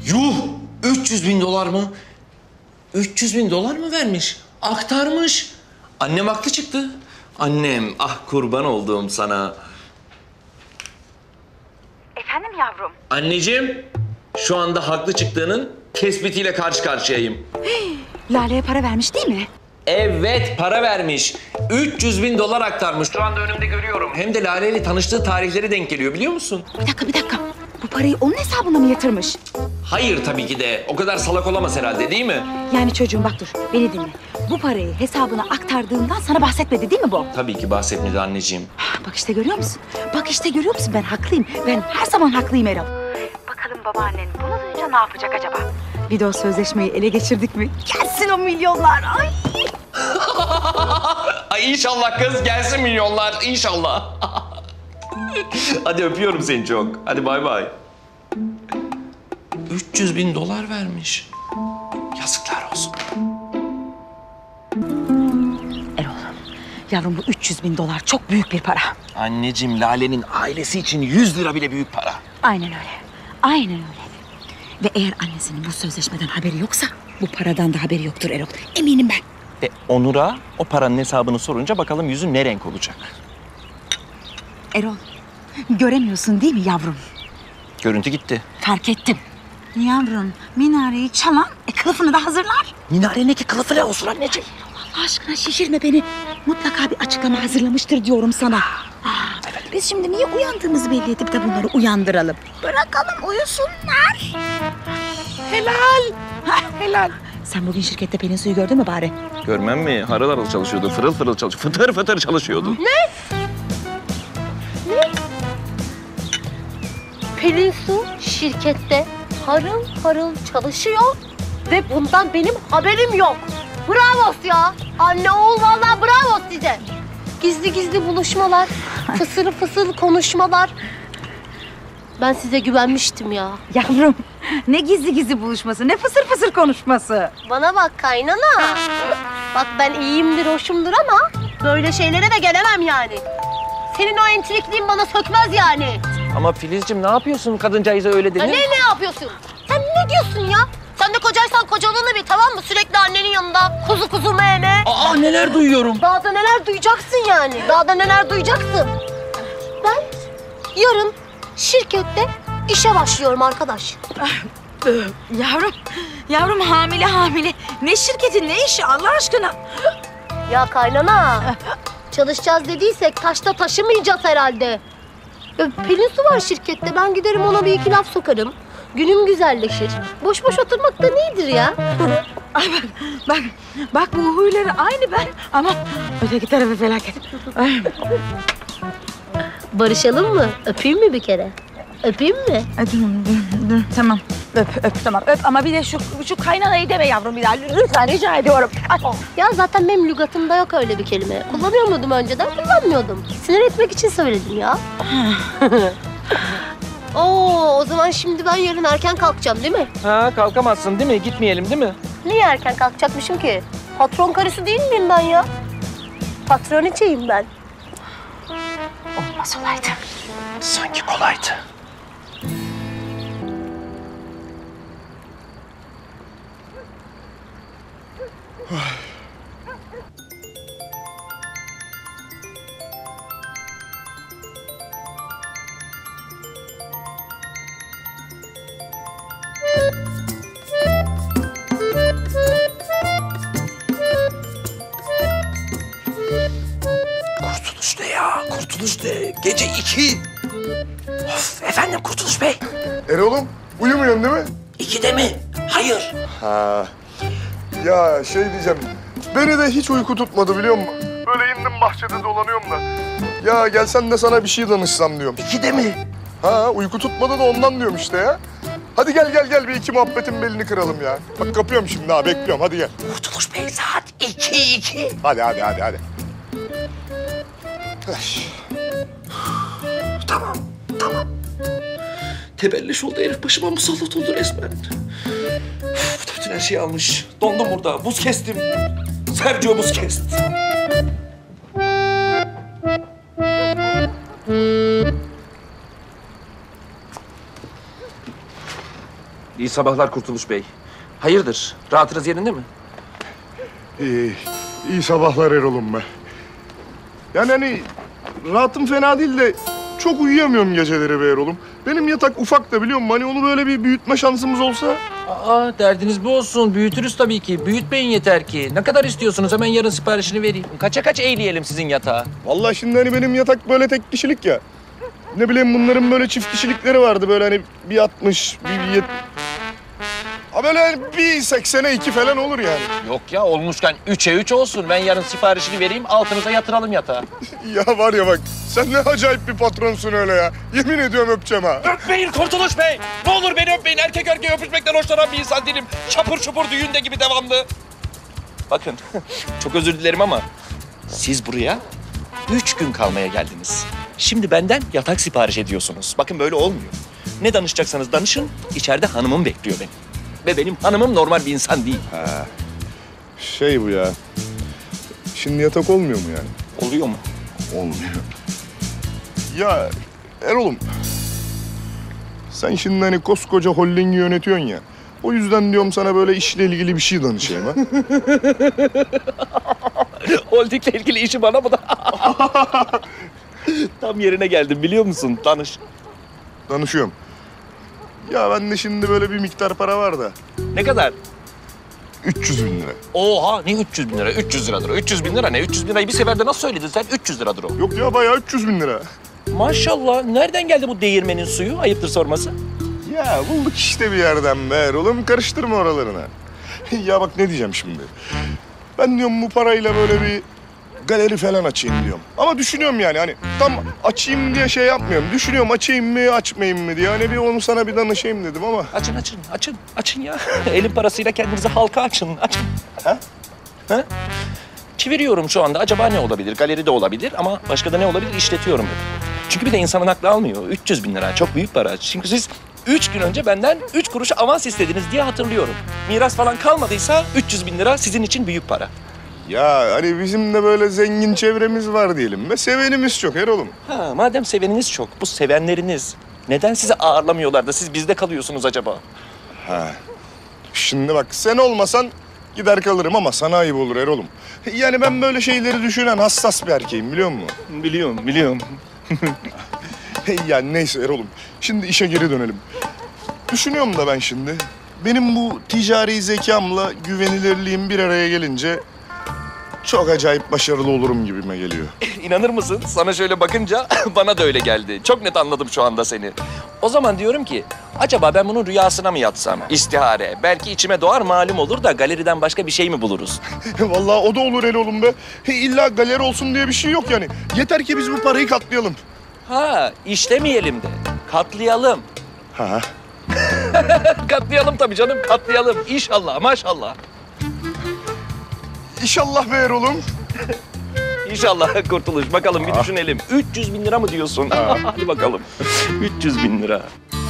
Yuh! 300 bin dolar mı? 300 bin dolar mı vermiş? Aktarmış. Annem haklı çıktı. Annem, ah kurban olduğum sana. Efendim yavrum? Anneciğim, şu anda haklı çıktığının tespitiyle karşı karşıyayım. Lale'ye para vermiş değil mi? Evet, para vermiş. 300 bin dolar aktarmış. Şu anda önümde görüyorum. Hem de Lale ile tanıştığı tarihleri denk geliyor, biliyor musun? Bir dakika. Bu parayı onun hesabına mı yatırmış? Hayır tabii ki de. O kadar salak olamaz herhalde, değil mi? Yani çocuğum bak dur, beni dinle. Bu parayı hesabına aktardığından sana bahsetmedi değil mi bu? Tabii ki bahsetmedi anneciğim. Bak işte görüyor musun? Ben haklıyım. Ben her zaman haklıyım Erol. Bakalım babaannen bunu duyunca ne yapacak acaba? Bir de o sözleşmeyi ele geçirdik mi? Gelsin o milyonlar. Ay! Ay inşallah kız, gelsin milyonlar, inşallah. Hadi öpüyorum seni çok. Hadi bay bay. 300 bin dolar vermiş. Yazıklar olsun. Erol, yavrum bu 300 bin dolar çok büyük bir para. Anneciğim, Lale'nin ailesi için 100 lira bile büyük para. Aynen öyle. Ve eğer annesinin bu sözleşmeden haberi yoksa bu paradan da haberi yoktur Erol. Eminim ben. Ve Onur'a o paranın hesabını sorunca bakalım yüzü ne renk olacak? Erol, göremiyorsun değil mi yavrum? Görüntü gitti. Fark ettim. Yavrum, minareyi çalan kılıfını da hazırlar. Minareneki kılıfı ne olsun anneciğim? Allah aşkına şişirme beni. Mutlaka bir açıklama hazırlamıştır diyorum sana. Biz şimdi niye uyandığımızı belli edip de bunları uyandıralım? Bırakalım uyusunlar. Helal. Sen bugün şirkette Pelin Su'yu gördün mü bari? Görmem mi? Harıl harıl çalışıyordu, fırıl fırıl çalışıyordu, fıtır fıtır çalışıyordu. Pelin Su şirkette harıl harıl çalışıyor ve bundan benim haberim yok. Bravo ya. Anne oğul vallahi bravo size. Gizli gizli buluşmalar, fısır fısır konuşmalar. Ben size güvenmiştim ya. Yavrum, ne gizli buluşması, ne fısır fısır konuşması. Bana bak kaynana. Bak ben iyiyimdir, hoşumdur ama böyle şeylere de gelemem yani. Senin o entrikliğin bana sökmez yani. Ama Filizciğim ne yapıyorsun kadıncağıza öyle denir? Ne yapıyorsun? Sen ne diyorsun ya? Sen de kocaysan kocalığını bil tamam mı? Sürekli annenin yanında kuzu kuzu meme. Aa neler duyuyorum. Daha da neler duyacaksın yani. Daha da neler duyacaksın. Ben yarın şirkette işe başlıyorum arkadaş. Yavrum hamile. Ne şirketi, ne işi Allah aşkına? Ya kaynana. Çalışacağız dediysek taşta taşımayacağız herhalde. Ya Pelin Su var şirkette. Ben giderim ona bir iki laf sokarım. Günüm güzelleşir. Boş boş oturmak da nedir ya? Ay bak bu huyları aynı ben ama öteki tarafı felaket. Ay. Barışalım mı? Öpeyim mi bir kere? Öpeyim mi? Dur. Tamam. Öp tamam. Öp ama bir de şu kaynanayı deme yavrum bir daha. Lütfen rica ediyorum. Ay. Ya zaten benim lügatımda yok öyle bir kelime. Kullanıyor muydum önceden? Kullanmıyordum. Sinir etmek için söyledim ya. O zaman şimdi ben yarın erken kalkacağım değil mi? Ha kalkamazsın değil mi? Gitmeyelim değil mi? Niye erken kalkacakmışım ki? Patron karısı değil miyim ben ya? Patroniçeyim ben. Olmaz olaydı. Sanki kolaydı. Kurtuluş ne ya? Kurtuluş ne? Gece 2. Of, efendim Kurtuluş Bey. Erol'um uyumuyorsun değil mi? 2'de mi? Hayır. Ha. Ya şey diyeceğim. Beni de hiç uyku tutmadı biliyor musun? Böyle indim bahçede dolanıyorum da. Ya gelsen de sana bir şey danışsam diyorum. 2'de mi? Ha uyku tutmadı da ondan diyorum işte ya. Hadi gel bir iki muhabbetin belini kıralım ya. Bak kapıyorum şimdi ha bekliyorum hadi gel. Kurtuluş Bey saat 2. Hadi. Tamam. Tebelleş oldu herif başıma musallat oldu resmen. Bütün her şeyi almış. Dondum burada. Buz kestim. Sergio buz kesti. İyi sabahlar Kurtuluş Bey. Hayırdır? Rahatınız yerinde mi? İyi sabahlar Erol'um be. Yani hani rahatım fena değil de çok uyuyamıyorum geceleri be Erol'um. Benim yatak ufak da biliyor musun? Hani onu böyle bir büyütme şansımız olsa. Aa, derdiniz bu olsun. Büyütürüz tabii ki. Büyütmeyin yeter ki. Ne kadar istiyorsunuz? Hemen yarın siparişini vereyim. Kaça kaç eğleyelim sizin yatağı? Vallahi şimdi hani benim yatak böyle tek kişilik ya. Ne bileyim bunların böyle çift kişilikleri vardı böyle hani bir 60, bir 70. Ha böyle bir 80'e 2 falan olur yani. Yok ya, olmuşken 3'e 3 olsun. Ben yarın siparişini vereyim, altınıza yatıralım yatağı. Ya var ya bak sen ne acayip bir patronsun öyle ya. Yemin ediyorum öpeceğim ha. Öpmeyin Kurtuluş Bey! Ne olur beni öpmeyin. Erkek erkeğe öpüşmekten hoşlanan bir insan değilim. Çapur çupur düğünde gibi devamlı. Bakın, çok özür dilerim ama siz buraya 3 gün kalmaya geldiniz. Şimdi benden yatak sipariş ediyorsunuz. Bakın böyle olmuyor. Ne danışacaksanız danışın, içeride hanımım bekliyor beni. Ve benim hanımım normal bir insan değil. Şey bu ya. Şimdi yatak olmuyor mu yani? Oluyor mu? Olmuyor. Ya Erol'um. Sen şimdi hani koskoca holdingi yönetiyorsun ya. O yüzden diyorum sana böyle işle ilgili bir şey danışayım ha. Holding'le ilgili işi bana mı da? Tam yerine geldim biliyor musun? Danış. Danışıyorum. Ya bende şimdi böyle bir miktar para var da. Ne kadar? 300 bin lira. Oha, ne 300 bin lira? 300 liradır o. 300 bin lira ne? 300 bin lirayı bir seferde nasıl söyledin sen? 300 liradır o. Yok ya bayağı 300 bin lira. Maşallah. Nereden geldi bu değirmenin suyu? Ayıptır sorması. Ya bulduk işte bir yerden be Erol'um. Karıştırma oralarına. Ya bak ne diyeceğim şimdi. Ben diyorum bu parayla böyle bir galeri falan açayım diyorum. Ama düşünüyorum yani hani tam açayım diye şey yapmıyorum. Düşünüyorum açayım mı açmayayım mı diye. Hani bir onu sana bir danışayım dedim ama. Açın ya. Elin parasıyla kendinize halka açın. Açın. Ha? Ha? Çeviriyorum şu anda. Acaba ne olabilir? Galeri de olabilir ama başka da ne olabilir? İşletiyorum dedim. Çünkü bir de insanın aklı almıyor. 300 bin lira çok büyük para. Çünkü siz 3 gün önce benden 3 kuruş avans istediniz diye hatırlıyorum. Miras falan kalmadıysa 300 bin lira sizin için büyük para. Ya hani bizim de böyle zengin çevremiz var diyelim ve sevenimiz çok Erol'um. Ha, madem seveniniz çok, bu sevenleriniz neden sizi ağırlamıyorlar da siz bizde kalıyorsunuz acaba? Ha. Şimdi bak sen olmasan gider kalırım ama sana ayıp olur Erol'um. Yani ben böyle şeyleri düşünen hassas bir erkeğim biliyor musun? Biliyorum. Yani neyse Erol'um. Şimdi işe geri dönelim. Düşünüyorum da ben şimdi. Benim bu ticari zekamla güvenilirliğim bir araya gelince çok acayip başarılı olurum gibime geliyor. İnanır mısın? Sana şöyle bakınca bana da öyle geldi. Çok net anladım şu anda seni. O zaman diyorum ki, acaba ben bunun rüyasına mı yatsam? İstihare. Belki içime doğar malum olur da galeriden başka bir şey mi buluruz? Vallahi o da olur Erol'um be. İlla galeri olsun diye bir şey yok yani. Yeter ki biz bu parayı katlayalım. Ha, işlemeyelim de. Katlayalım. Ha. Katlayalım tabii canım, katlayalım. İnşallah, maşallah. İnşallah be Erol'um. İnşallah Kurtuluş. Bakalım bir düşünelim. 300 bin lira mı diyorsun? Hadi bakalım. 300 bin lira.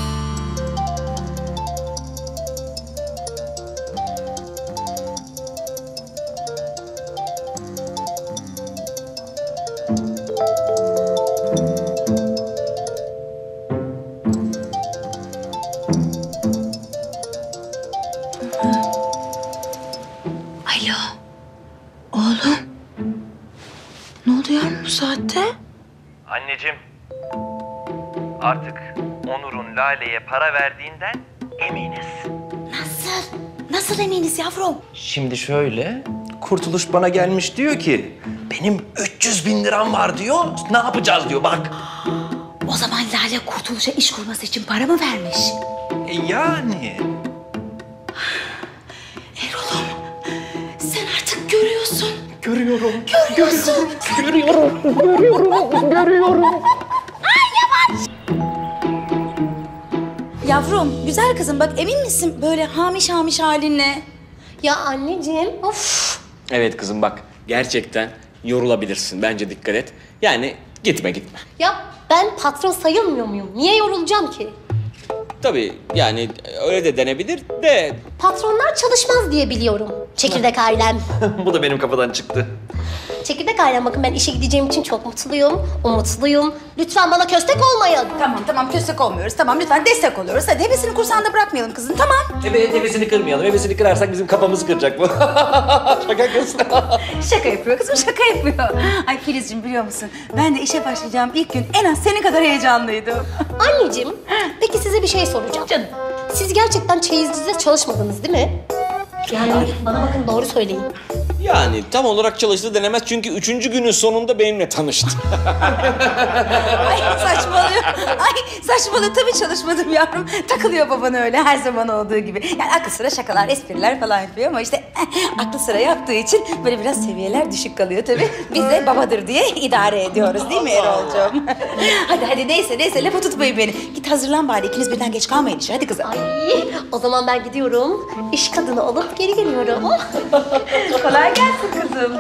Alo. Oğlum. Ne oldu ya bu saatte? Anneciğim, artık Onur'un Lale'ye para verdiğinden eminiz. Nasıl? Nasıl eminiz yavrum? Şimdi şöyle, Kurtuluş bana gelmiş diyor ki, benim 300 bin liram var diyor, ne yapacağız diyor bak. O zaman Lale Kurtuluş'a iş kurması için para mı vermiş? Yani. Erol'um sen artık görüyorsun. Görüyorum. Yavrum, güzel kızım bak emin misin böyle hamiş hamiş halinle? Ya anneciğim, of. Evet kızım bak gerçekten yorulabilirsin. Bence dikkat et. Yani gitme. Ya ben patron sayılmıyor muyum? Niye yorulacağım ki? Tabii yani öyle de denebilir de Patronlar çalışmaz diye biliyorum. Çekirdek ailem. Bu da benim kafadan çıktı. Çekirdek ailem, bakın ben işe gideceğim için çok mutluyum. Umutluyum. Lütfen bana köstek olmayın. Tamam köstek olmuyoruz. Tamam lütfen destek oluyoruz. Hadi hevesini kursağında bırakmayalım kızım tamam. Evet, hevesini kırmayalım. Hevesini kırarsak bizim kafamızı kıracak bu. Şaka kız. Şaka yapıyor kızım şaka yapıyor. Ay Filizciğim biliyor musun? Ben de işe başlayacağım ilk gün en az senin kadar heyecanlıydım. Anneciğim, peki size bir şey soracağım. Canım. Siz gerçekten çeyizcide çalışmadınız değil mi? Yani bana bakın, doğru söyleyin. Yani tam olarak çalıştı denemez çünkü 3. günün sonunda benimle tanıştı. Ay saçmalıyor. Tabii çalışmadım yavrum. Takılıyor baban öyle her zaman olduğu gibi. Yani aklı sıra şakalar, espriler falan yapıyor ama işte aklı sıra yaptığı için böyle biraz seviyeler düşük kalıyor tabii. Biz de babadır diye idare ediyoruz değil mi Erol'cum? hadi neyse lafı tutmayın beni. Git hazırlan bari ikiniz birden geç kalmayın işe hadi kızım. Ay, o zaman ben gidiyorum. İş kadını olup geri geliyorum. Kolay gelsin kızım.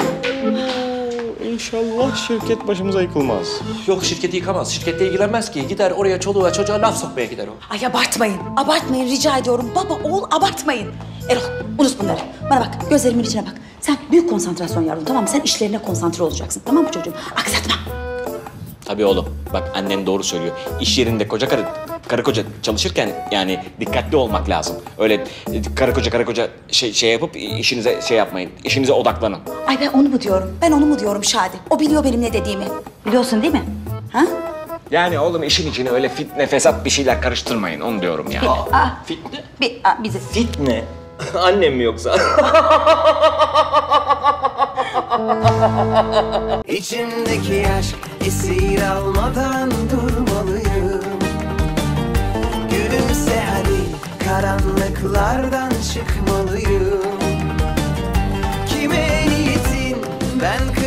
İnşallah şirket başımıza yıkılmaz. Yok, şirketi yıkamaz. Şirkette ilgilenmez ki. Gider oraya çoluğa çocuğa laf sokmaya gider o. Ay abartmayın rica ediyorum. Baba oğul abartmayın. Erol unut bunları. Bana bak gözlerimin içine bak. Sen büyük konsantrasyon yavrum tamam mı? Sen işlerine konsantre olacaksın tamam mı çocuğum? Aksatma. Tabii oğlum. Bak annen doğru söylüyor. İş yerinde karı koca çalışırken yani dikkatli olmak lazım. Öyle karı koca şey yapıp işinize şey yapmayın. İşinize odaklanın. Ay ben onu mu diyorum Şadi? O biliyor benim ne dediğimi. Biliyorsun değil mi? Ha? Yani oğlum işin içine öyle fitne fesat bir şeyler karıştırmayın. Onu diyorum yani. Fitne. Bizi. Fitne? Annem mi yoksa? İçimdeki aşk esir almadan durmalıyım. Gülümse hadi, karanlıklardan çıkmalıyım. Kime niyetin, ben